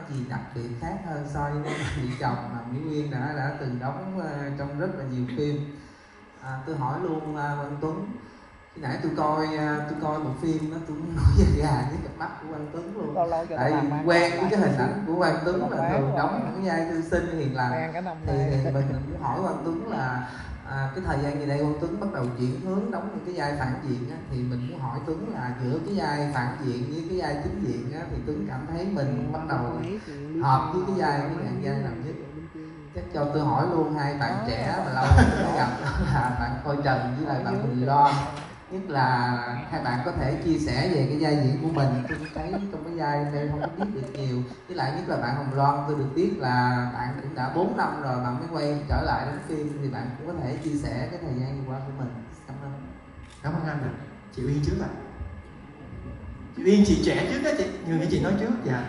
gì đặc biệt khác hơn so với vị chồng mà Mỹ Uyên đã từng đóng trong rất là nhiều phim. Tôi hỏi luôn Quang Tuấn, khi nãy tôi coi một phim đó, tôi nổi da gà với cặp mắt của Quang Tuấn luôn. Tại vì quen với cái hình ảnh của Quang Tuấn là thường đóng những cái vai thư sinh hiền lành. Thì mình muốn hỏi Quang Tuấn là cái thời gian gì đây Quang Tuấn bắt đầu chuyển hướng đóng những cái vai phản diện á, thì mình muốn hỏi Tuấn là giữa cái vai phản diện với cái vai chính diện á, thì Tuấn cảm thấy mình bắt đầu hợp với cái dạng vai nào nhất? Chắc cho tôi hỏi luôn hai bạn trẻ mà lâu mới gặp là bạn Khôi Trần với lại bạn Huỳnh Loan. Nhất là hai bạn có thể chia sẻ về cái vai diễn của mình. Tôi thấy trong cái vai đây không có biết được nhiều. Với lại nhất là bạn Hồng Loan, tôi được biết là bạn cũng đã 4 năm rồi bạn mới quay trở lại đến phim, thì bạn cũng có thể chia sẻ cái thời gian vừa qua của mình. Cảm ơn. Cảm ơn anh ạ. Chị Uyên trước ạ. Chị Uyên chị trẻ trước đó chị, nhường cho chị nói trước. Dạ.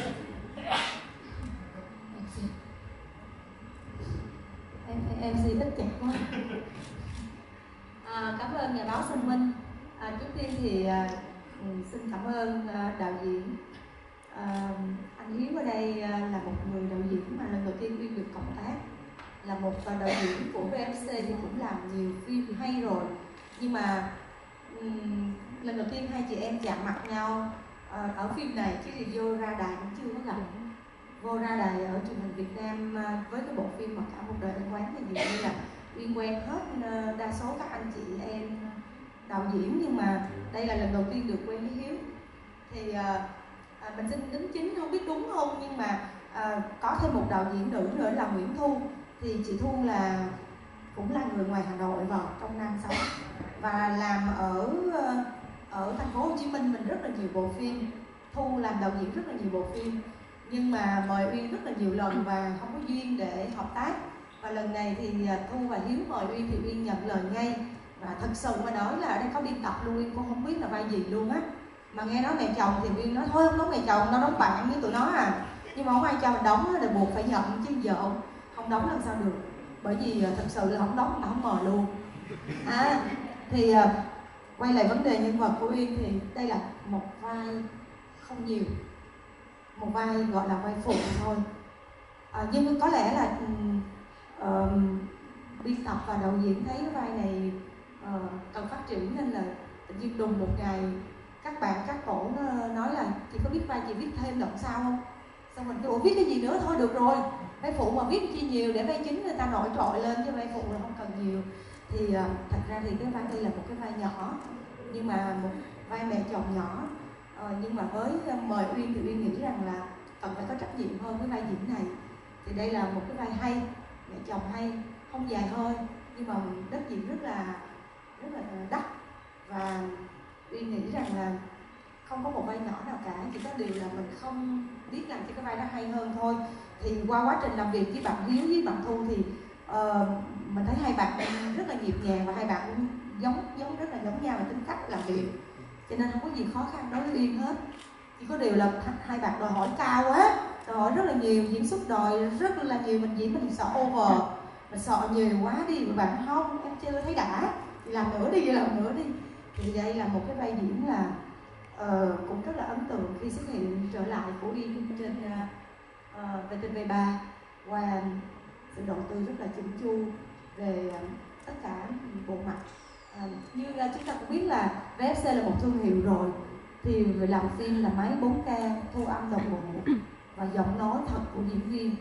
Em suy tích chặt quá. Cảm ơn nhà báo Xuân Minh. Trước tiên thì xin cảm ơn đạo diễn. Anh Hiếu ở đây là một người đạo diễn mà lần đầu tiên Uyên được cộng tác. Là một đạo diễn của VFC thì cũng làm nhiều phim hay rồi. Nhưng mà lần đầu tiên hai chị em chạm mặt nhau ở phim này, chứ thì vô ra đài cũng chưa có gặp. Vô ra đài ở truyền hình Việt Nam với cái bộ phim mà Cả Một Đời Anh Quán thì dường như là Uyên quen hết đa số các anh chị em đạo diễn, nhưng mà đây là lần đầu tiên được quen với Hiếu. Thì mình xin đính chính không biết đúng không, nhưng mà có thêm một đạo diễn nữ nữa là Nguyễn Thu. Thì chị Thu là cũng là người ngoài Hà Nội vào trong Nam sống và làm ở thành phố Hồ Chí Minh mình rất là nhiều bộ phim. Thu làm đạo diễn rất là nhiều bộ phim, nhưng mà mời Uyên rất là nhiều lần và không có duyên để hợp tác. Và lần này thì Thu và Hiếu mời Uyên thì Uyên nhận lời ngay. Và thật sự mà nói là ở đây có biên tập luôn, Uyên cũng không biết là vai gì luôn á. Mà nghe nói mẹ chồng thì Uyên nói thôi không đóng mẹ chồng, nó đóng bạn với tụi nó à. Nhưng mà không ai cho mình đóng thì buộc phải nhận chứ vợ không đóng làm sao được. Bởi vì thật sự là không đóng mà không mời luôn. Thì quay lại vấn đề nhân vật của Uyên thì đây là một vai không nhiều, một vai gọi là vai phụ thôi. Nhưng có lẽ là biên tập và đạo diễn thấy cái vai này cần phát triển nên là tự nhiên đùng một ngày các tổ nói là chị có biết vai chị viết thêm đoạn sau không? Xong mình kêu viết cái gì nữa, thôi được rồi, vai phụ mà viết chi nhiều để vai chính người ta nổi trội lên, chứ vai phụ là không cần nhiều. Thì thật ra thì cái vai đây là một cái vai nhỏ, nhưng mà một vai mẹ chồng nhỏ. Nhưng mà với mời Uyên thì Uyên nghĩ rằng là cần phải có trách nhiệm hơn với vai diễn này. Thì đây là một cái vai hay, mẹ chồng hay, không dài hơi, nhưng mà đất diễn rất là đắt. Và Uyên nghĩ rằng là không có một vai nhỏ nào cả, chỉ có điều là mình không biết làm cho cái vai đó hay hơn thôi. Thì qua quá trình làm việc với bạn Hiếu với bạn Thu thì mình thấy hai bạn rất là nhịp nhàng và hai bạn cũng giống rất là giống nhau về tính cách làm việc, cho nên không có gì khó khăn đối với Uyên hết. Chỉ có điều là hai bạn đòi hỏi cao quá, đòi hỏi rất là nhiều, diễn xuất đòi rất là nhiều, mình diễn mình sợ over, mình sợ nhiều quá đi, và bạn không, em chưa thấy đã, thì làm nữa đi, làm nữa đi. Thì đây là một cái vai diễn là cũng rất là ấn tượng khi xuất hiện trở lại của Uyên trên VTV3 qua sự đầu tư rất là chỉnh chu về tất cả bộ mặt. Như chúng ta cũng biết là VFC là một thương hiệu rồi, thì về làm phim là máy 4K, thu âm đồng bộ và giọng nói thật của diễn viên.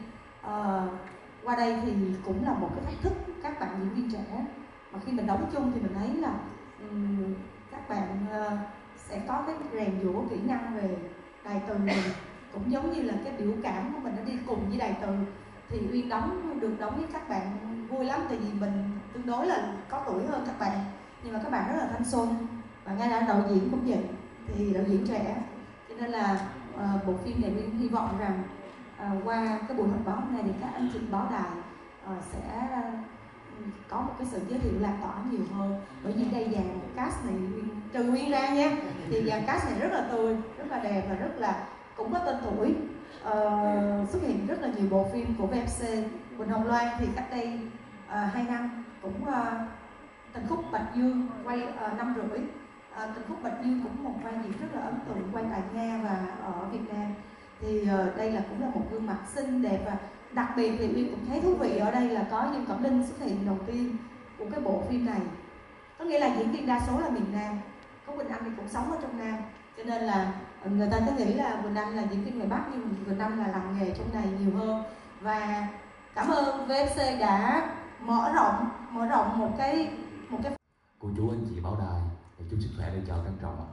Qua đây thì cũng là một cái thách thức các bạn diễn viên trẻ, mà khi mình đóng chung thì mình thấy là các bạn sẽ có cái rèn giũa kỹ năng về đài từ mình, cũng giống như là cái biểu cảm của mình nó đi cùng với đài từ. Thì Uyên được đóng với các bạn vui lắm, tại vì mình tương đối là có tuổi hơn các bạn, nhưng mà các bạn rất là thanh xuân, và ngay cả đạo diễn cũng vậy, thì đạo diễn trẻ, cho nên là bộ phim này Uyên hy vọng rằng qua cái buổi họp báo hôm nay thì các anh chị báo đài sẽ có một cái sự giới thiệu lan tỏa nhiều hơn. Bởi vì đây dàn cast này trừ Uyên ra nha, thì dàn cast này rất là tươi, rất là đẹp và rất là cũng có tên tuổi, xuất hiện rất là nhiều bộ phim của VFC. Quỳnh Hồng Loan thì cách đây 2 năm cũng Tình Khúc Bạch Dương quay 5 rưỡi. Tình Khúc Bạch Dương cũng một vai diễn rất là ấn tượng, quay tại Nga và ở Việt Nam. thì đây là cũng là một gương mặt xinh đẹp, và đặc biệt thì Uyên cũng thấy thú vị ở đây là có Dương Cẩm Linh xuất hiện đầu tiên của cái bộ phim này. Có nghĩa là diễn viên đa số là miền Nam, có Quỳnh Anh thì cũng sống ở trong Nam, cho nên là người ta cứ nghĩ là Quỳnh Anh là diễn viên ngoài Bắc, nhưng Quỳnh Anh là làm nghề trong này nhiều hơn. Và cảm ơn VFC đã mở rộng một cái cô chú anh chị báo đài, chúc sức khỏe để chào trân trọng.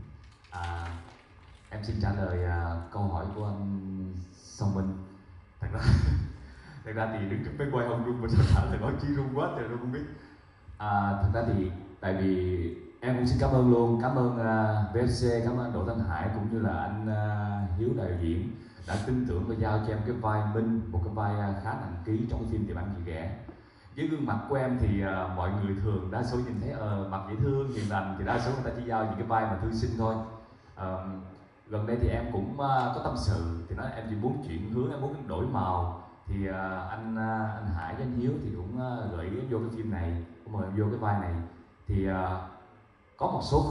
Em xin trả lời câu hỏi của anh Song Minh. Thật ra thì đứng trước máy quay không run, mà sao trả lời nói chi run quá trời luôn không biết. Thật ra thì tại vì em cũng xin cảm ơn luôn, cảm ơn VFC, cảm ơn Đỗ Thanh Hải cũng như là anh Hiếu đạo diễn đã tin tưởng và giao cho em cái vai Minh, một cái vai khá nặng ký trong cái phim Tiệm Ăn Chị Ghẻ. Với gương mặt của em thì mọi người thường đa số nhìn thấy mặt dễ thương, hiền lành, thì đa số người ta chỉ giao những cái vai mà thư sinh thôi. Gần đây thì em cũng có tâm sự, thì nói em chỉ muốn chuyển hướng, em muốn đổi màu. Thì anh Hải với anh Hiếu thì cũng gợi ý em vô cái phim này, cũng mời em vô cái vai này. Thì có một số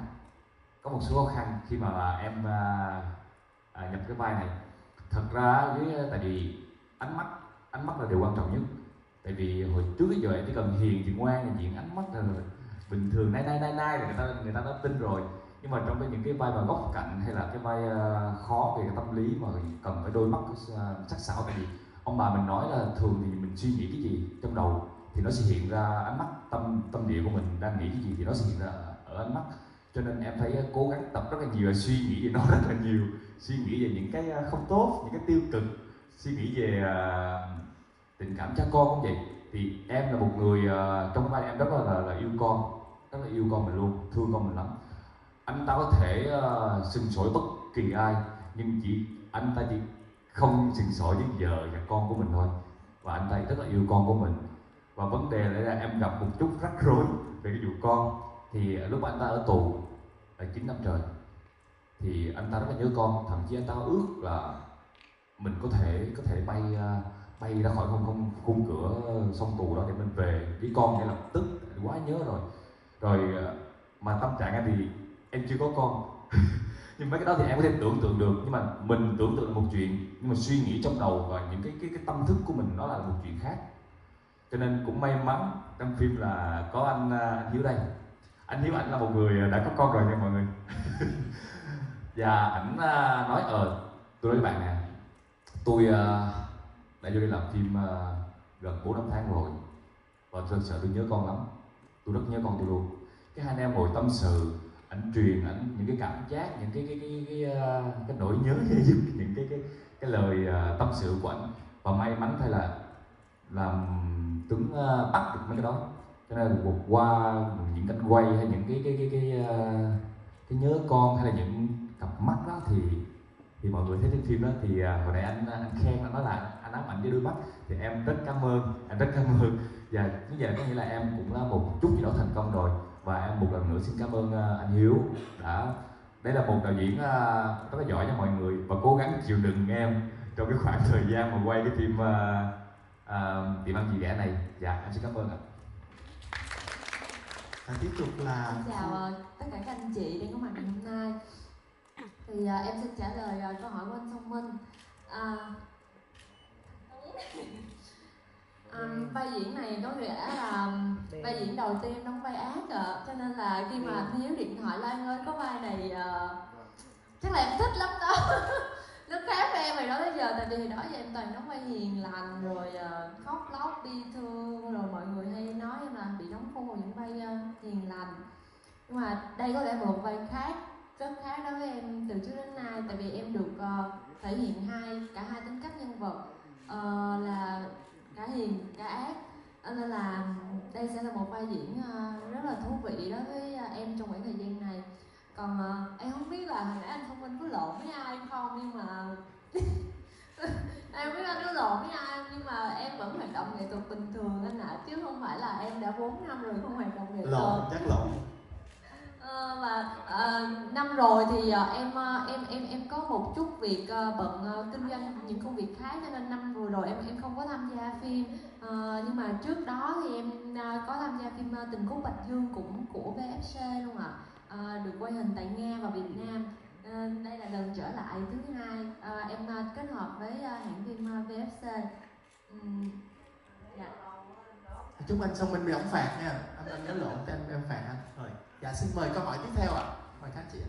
khó khăn khi mà em nhập cái vai này. Thật ra tại vì ánh mắt là điều quan trọng nhất. Tại vì hồi trước tới giờ em chỉ cần hiền thì ngoan, thì diễn ánh mắt là bình thường, nay là người ta đã tin rồi. Nhưng mà trong những cái vai mà góc cạnh hay là cái vai khó về cái tâm lý mà cần phải đôi mắt sắc sảo, tại vì ông bà mình nói là thường thì mình suy nghĩ cái gì trong đầu thì nó sẽ hiện ra ánh mắt, tâm địa của mình đang nghĩ cái gì thì nó sẽ hiện ra ở ánh mắt. Cho nên em phải cố gắng tập rất là nhiều, suy nghĩ về nó rất là nhiều, suy nghĩ về những cái không tốt, những cái tiêu cực, suy nghĩ về tình cảm cha con cũng vậy. Thì em là một người trong vai em rất là yêu con, rất là yêu con mình luôn, thương con mình lắm. Anh ta có thể sừng sỏi bất kỳ ai, nhưng anh ta chỉ không sừng sỏi với vợ và con của mình thôi. Và anh ta rất là yêu con của mình. Và vấn đề là em gặp một chút rắc rối về cái vụ con. Thì lúc anh ta ở tù là 9 năm trời, thì anh ta rất là nhớ con, thậm chí anh ta ước là mình có thể bay ra khỏi khung cửa sông tù đó để mình về với con ngay lập tức, quá nhớ rồi. Mà tâm trạng em thì em chưa có con nhưng mấy cái đó thì em có thể tưởng tượng được, nhưng mà mình tưởng tượng là một chuyện, nhưng mà suy nghĩ trong đầu và những cái tâm thức của mình nó là một chuyện khác. Cho nên cũng may mắn trong phim là có anh Hiếu đây. Anh Hiếu ảnh là một người đã có con rồi nha mọi người và ảnh nói tôi nói với bạn nè, tôi đã vô đây làm phim gần 4-5 tháng rồi và thật sự tôi nhớ con lắm, tôi rất nhớ con tôi luôn. Cái hai anh em ngồi tâm sự, anh truyền ảnh những cái cảm giác, những cái nỗi nhớ dây dứt, những cái lời tâm sự của ảnh. Và may mắn thay là làm Tuấn bắt được mấy cái đó. Cho nên là qua những cảnh quay hay những cái nhớ con hay là những cặp mắt đó thì mọi người thấy trên phim đó thì hồi nãy anh khen, anh nói là anh ám ảnh với đôi mắt, thì em rất cảm ơn, anh rất cảm ơn. Và như vậy có nghĩa là em cũng là một chút gì đó thành công rồi. Và em một lần nữa xin cảm ơn anh Hiếu đây là một đạo diễn rất là giỏi nha mọi người, và cố gắng chịu đựng em trong cái khoảng thời gian mà quay cái phim Tiệm Ăn Chị Ghẻ này. Dạ em xin cảm ơn ạ. Và tiếp tục là xin chào tất cả các anh chị đang có mặt ngày hôm nay. Thì em xin trả lời câu hỏi của anh Song Minh. Vai diễn này có nghĩa là vai diễn đầu tiên đóng vai ác cho nên là khi mà anh Hiếu điện thoại Lan ơi có vai này chắc là em thích lắm đó nó khác với em hồi đó tới giờ, tại vì đó giờ em toàn đóng vai hiền lành rồi khóc lóc bi thương, rồi mọi người hay nói em là bị đóng khung vào những vai hiền lành. Nhưng mà đây có lẽ một vai khác, rất khác đối với em từ trước đến nay, tại vì em được thể hiện cả hai tính cách nhân vật là cả hiền cả ác, nên là đây sẽ là một vai diễn rất là thú vị đối với em trong khoảng thời gian này. Còn em không biết là hồi nãy anh Thông Minh có lộn với ai không, nhưng mà em không biết anh có lộn với ai, nhưng mà em vẫn hoạt động nghệ thuật bình thường anh ạ, chứ không phải là em đã 4 năm rồi không hoạt động nghệ thuật. lộn, chắc lộn. Và năm rồi thì em có một chút việc bận kinh doanh những công việc khác, cho nên năm vừa rồi em không có tham gia phim. Nhưng mà trước đó thì em có tham gia phim Tình Cúc Bạch Dương cũng của VFC luôn ạ. Được quay hình tại Nga và Việt Nam. Đây là lần trở lại thứ hai. Em kết hợp với hãng phim VFC. Dạ. Chúc anh Song Minh bị ổng phạt nha. Anh nhớ lộn tên em phạt anh. Rồi. Dạ xin mời câu hỏi tiếp theo ạ. Mời các anh chị ạ.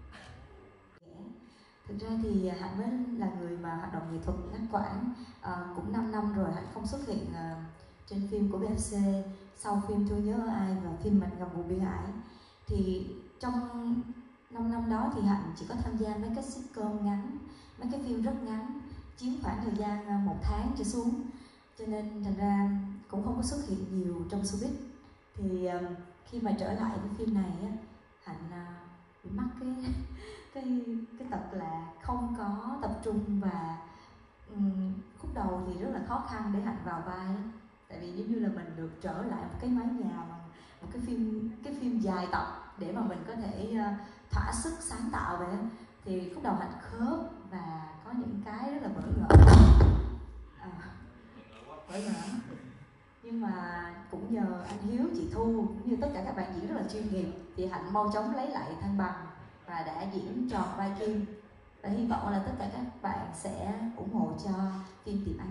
Thực ra thì Hạnh mới là người mà hoạt động nghệ thuật ngắt quãng cũng 5 năm rồi Hạnh không xuất hiện trên phim của BFC sau phim Tôi Nhớ Ở Ai và phim Mạch Ngầm Vùng Biên Ải. Thì trong 5 năm đó thì Hạnh chỉ có tham gia mấy cái sitcom ngắn, mấy cái phim rất ngắn, chiếm khoảng thời gian 1 tháng trở xuống, cho nên thành ra cũng không có xuất hiện nhiều trong showbiz. Thì khi mà trở lại cái phim này á, Hạnh bị mắc cái tật là không có tập trung, và khúc đầu thì rất là khó khăn để Hạnh vào vai, tại vì giống như là mình được trở lại một cái mái nhà, một cái phim dài tập để mà mình có thể thỏa sức sáng tạo vậy. Thì khúc đầu Hạnh khớp và có những cái rất là bỡ ngỡ, nhưng mà cũng nhờ anh Hiếu, chị Thu cũng như tất cả các bạn diễn rất là chuyên nghiệp thì Hạnh mau chóng lấy lại thăng bằng và đã diễn tròn vai Kim, và hy vọng là tất cả các bạn sẽ ủng hộ cho phim Tìm Ai